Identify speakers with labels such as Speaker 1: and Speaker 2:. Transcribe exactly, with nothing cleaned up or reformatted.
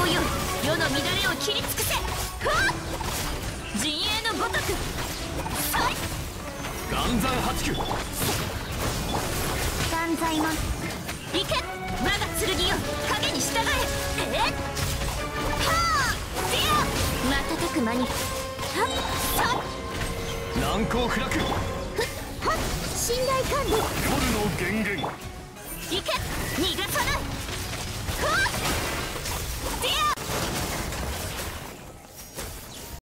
Speaker 1: よ、世の乱れを切り尽くせ。ふわっ陣営のごとく。さい
Speaker 2: 岩山八九。
Speaker 1: 断罪も行け。我が剣よ、影に従え。えっはあせや瞬く間に。はっさっ
Speaker 2: 難攻不落。
Speaker 1: はっ信頼管理。
Speaker 2: 夜の源源。
Speaker 1: 行け逃がさない。ふわっ